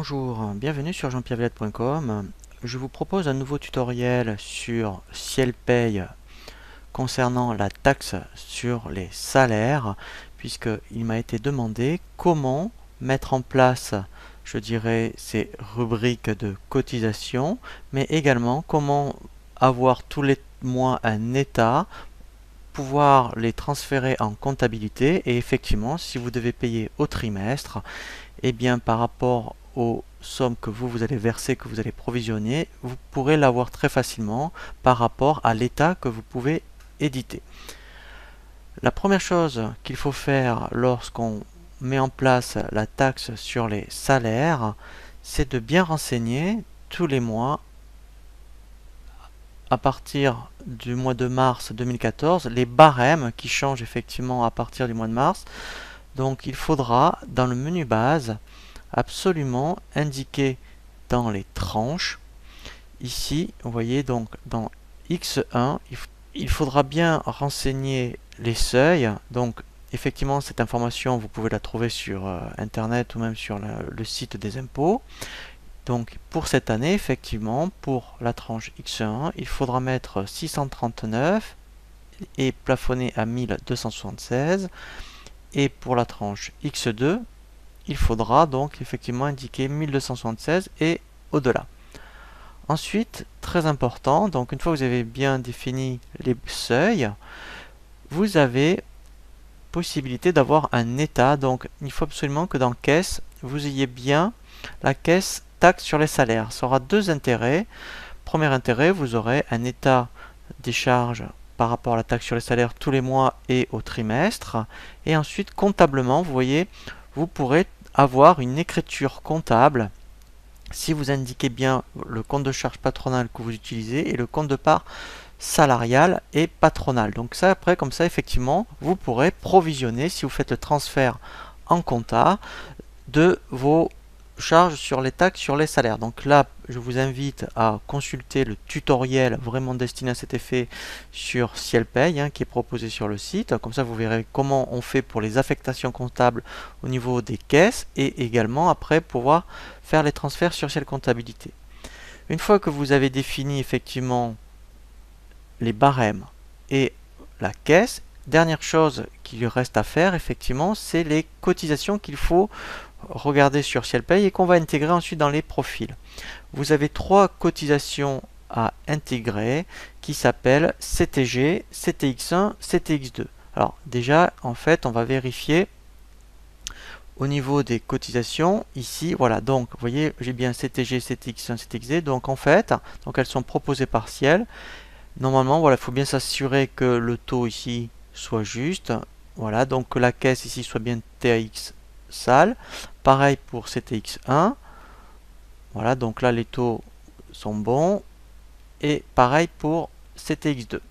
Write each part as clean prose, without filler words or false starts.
Bonjour, bienvenue sur jeanpierrevillette.com. Je vous propose un nouveau tutoriel sur Cielpay concernant la taxe sur les salaires, puisqu'il m'a été demandé comment mettre en place, je dirais, ces rubriques de cotisation, mais également comment avoir tous les mois un état, pouvoir les transférer en comptabilité, et effectivement, si vous devez payer au trimestre, eh bien par rapport aux sommes que vous allez verser, que vous allez provisionner, vous pourrez l'avoir très facilement par rapport à l'état que vous pouvez éditer. La première chose qu'il faut faire lorsqu'on met en place la taxe sur les salaires, c'est de bien renseigner tous les mois, à partir du mois de mars 2014, les barèmes qui changent effectivement à partir du mois de mars. Donc il faudra, dans le menu base, absolument indiquer dans les tranches. Ici, vous voyez, donc dans X1, il faudra bien renseigner les seuils. Donc effectivement, cette information, vous pouvez la trouver sur Internet ou même sur le site des impôts. Donc pour cette année, effectivement, pour la tranche X1, il faudra mettre 639 et plafonner à 1276. Et pour la tranche X2, il faudra donc effectivement indiquer 1276 et au-delà. Ensuite, très important, donc une fois que vous avez bien défini les seuils, vous avez possibilité d'avoir un état. Donc il faut absolument que dans caisse, vous ayez bien la caisse taxe sur les salaires. Ça aura deux intérêts. Premier intérêt, vous aurez un état des charges par rapport à la taxe sur les salaires tous les mois et au trimestre. Et ensuite, comptablement, vous voyez, vous pourrez avoir une écriture comptable si vous indiquez bien le compte de charge patronale que vous utilisez et le compte de part salarial et patronal. Donc ça, après, comme ça, effectivement, vous pourrez provisionner, si vous faites le transfert en compta, de vos charges sur les taxes sur les salaires. Donc là, je vous invite à consulter le tutoriel vraiment destiné à cet effet sur Cielpay, qui est proposé sur le site. Comme ça, vous verrez comment on fait pour les affectations comptables au niveau des caisses et également après pouvoir faire les transferts sur Ciel Comptabilité. Une fois que vous avez défini effectivement les barèmes et la caisse, dernière chose qu'il reste à faire effectivement, c'est les cotisations qu'il faut regarder sur Cielpay et qu'on va intégrer ensuite dans les profils. Vous avez trois cotisations à intégrer qui s'appellent CTG, CTX1, CTX2. Alors déjà, en fait, on va vérifier au niveau des cotisations. Ici, voilà, donc vous voyez, j'ai bien CTG, CTX1, CTX2. Donc en fait, donc elles sont proposées partielles. Normalement, voilà, il faut bien s'assurer que le taux ici soit juste. Voilà, donc que la caisse ici soit bien TAX sale. Pareil pour CTX1. Voilà, donc là les taux sont bons. Et pareil pour CTX2.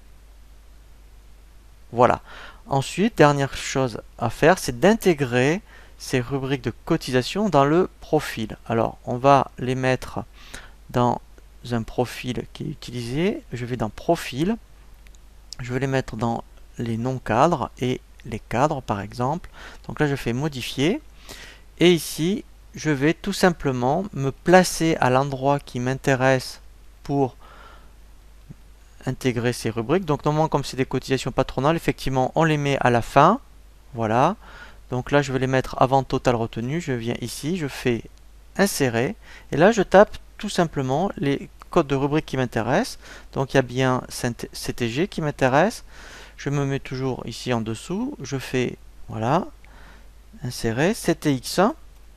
Voilà. Ensuite, dernière chose à faire, c'est d'intégrer ces rubriques de cotisation dans le profil. Alors, on va les mettre dans un profil qui est utilisé. Je vais dans Profil. Je vais les mettre dans les non-cadres et les cadres, par exemple. Donc là, je fais Modifier. Et ici, je vais tout simplement me placer à l'endroit qui m'intéresse pour intégrer ces rubriques. Donc normalement, comme c'est des cotisations patronales, effectivement, on les met à la fin. Voilà. Donc là, je vais les mettre avant total retenu. Je viens ici, je fais Insérer. Et là, je tape tout simplement les codes de rubrique qui m'intéressent. Donc il y a bien CTG qui m'intéresse. Je me mets toujours ici en dessous. Je fais, voilà, Insérer, CTX1.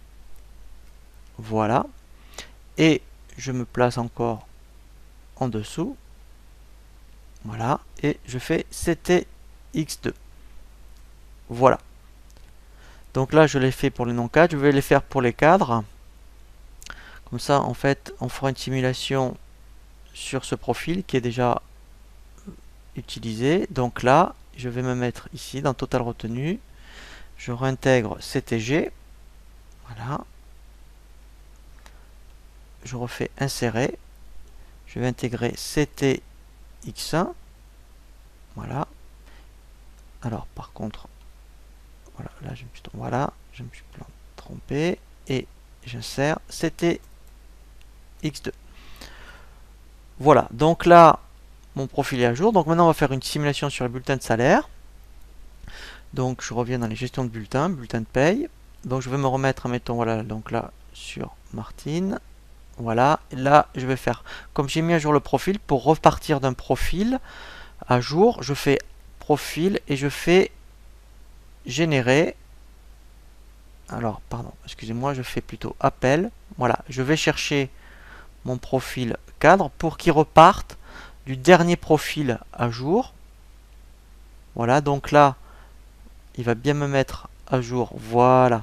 Voilà. Et je me place encore en dessous. Voilà. Et je fais CTX2. Voilà. Donc là, je l'ai fait pour les non-cadres. Je vais les faire pour les cadres. Comme ça, en fait, on fera une simulation sur ce profil qui est déjà utilisé. Donc là, je vais me mettre ici dans Total retenu. Je réintègre CTG. Voilà. Je refais Insérer. Je vais intégrer CTX1. Voilà. Alors, par contre, voilà, là, je me suis trompé. Et j'insère, c'était X2. Voilà, donc là, mon profil est à jour. Donc maintenant, on va faire une simulation sur le bulletin de salaire. Donc je reviens dans les gestions de bulletins, bulletin de paye. Donc je vais me remettre, mettons, voilà, donc là, sur Martine. Voilà, là, je vais faire, comme j'ai mis à jour le profil, pour repartir d'un profil à jour, je fais profil et je fais générer. Alors, pardon, excusez-moi, je fais plutôt appel. Voilà, je vais chercher mon profil cadre pour qu'il reparte du dernier profil à jour. Voilà, donc là, il va bien me mettre à jour, voilà,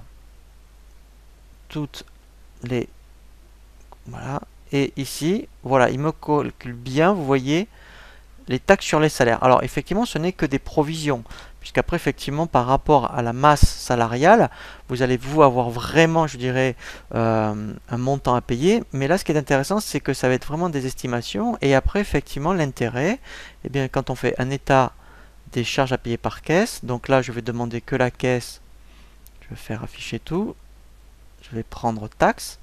toutes les... Voilà, et ici, voilà, il me calcule bien, vous voyez, les taxes sur les salaires. Alors, effectivement, ce n'est que des provisions, puisqu'après, effectivement, par rapport à la masse salariale, vous allez vous avoir vraiment, je dirais, un montant à payer. Mais là, ce qui est intéressant, c'est que ça va être vraiment des estimations. Et après, effectivement, l'intérêt, eh bien, quand on fait un état des charges à payer par caisse, donc là, je vais demander que la caisse, je vais faire afficher tout, je vais prendre taxe,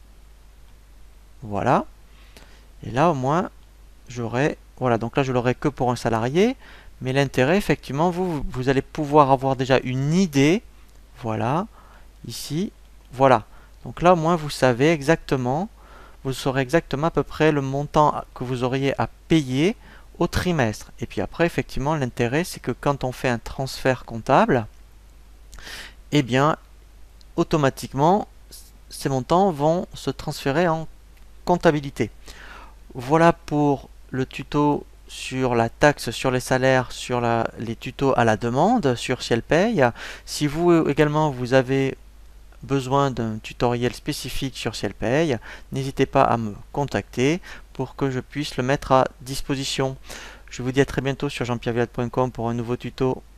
voilà. Et là, au moins, j'aurai, voilà, donc là, je l'aurai que pour un salarié. Mais l'intérêt, effectivement, vous allez pouvoir avoir déjà une idée. Voilà, ici, voilà. Donc là, au moins, vous savez exactement, vous saurez exactement à peu près le montant que vous auriez à payer au trimestre. Et puis après, effectivement, l'intérêt, c'est que quand on fait un transfert comptable, eh bien, automatiquement, ces montants vont se transférer en comptabilité. Voilà pour le tuto sur la taxe sur les salaires, sur les tutos à la demande sur Ciel Paye. Si vous également vous avez besoin d'un tutoriel spécifique sur Ciel Paye, n'hésitez pas à me contacter pour que je puisse le mettre à disposition. Je vous dis à très bientôt sur jeanpierrevillatte.com pour un nouveau tuto.